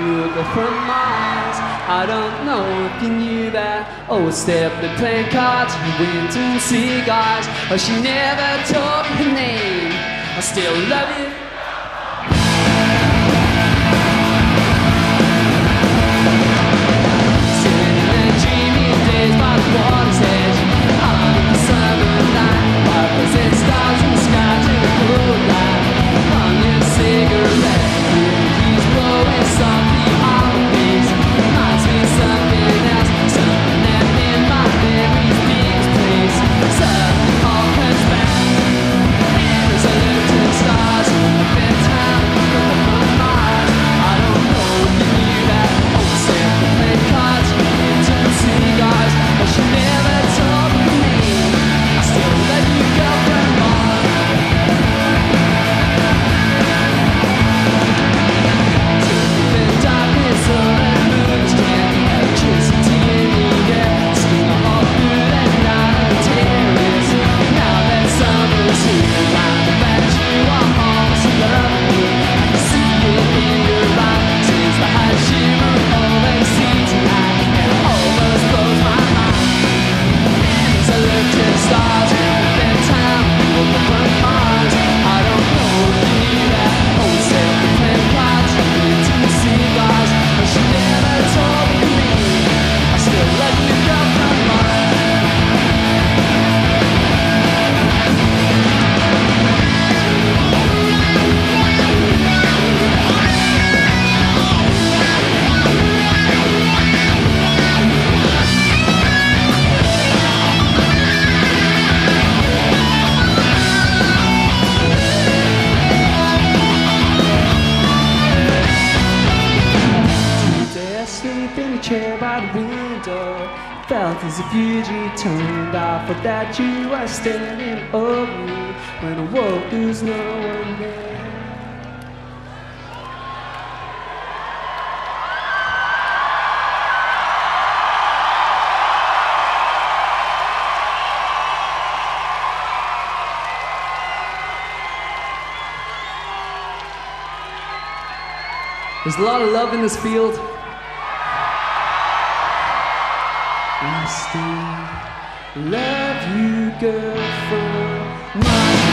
look up from Mars. I don't know if you knew that. Oh, Stephanie playing cards, went to see guys. Oh, she never told me her name. I still love you. Sitting in the dreamy days by the water's edge, under the summer night, opposite stars in the sky to the cool light. On your cigarette, he's blowing softly on the breeze. Reminds me of something else, something that in my memory's biggest place. Suddenly all comes back, and as I look to the stars in the bedtime, look up on Mars. I don't know if you knew that. Oh, Sam, we played cards, into the cigars, but she never told me her name. I still let you go from Mars. Stars in the bedtime, look up on Mars. I don't know if you knew that. Oh, Sam, we played cards, into the cigars, but she never told me her name. I still let you go from Mars. Asleep in a chair by the window, felt as if you'd returned. I thought that you were standing over me. When I woke, there was no one there. There's a lot of love in this field. I still love you, girl, from my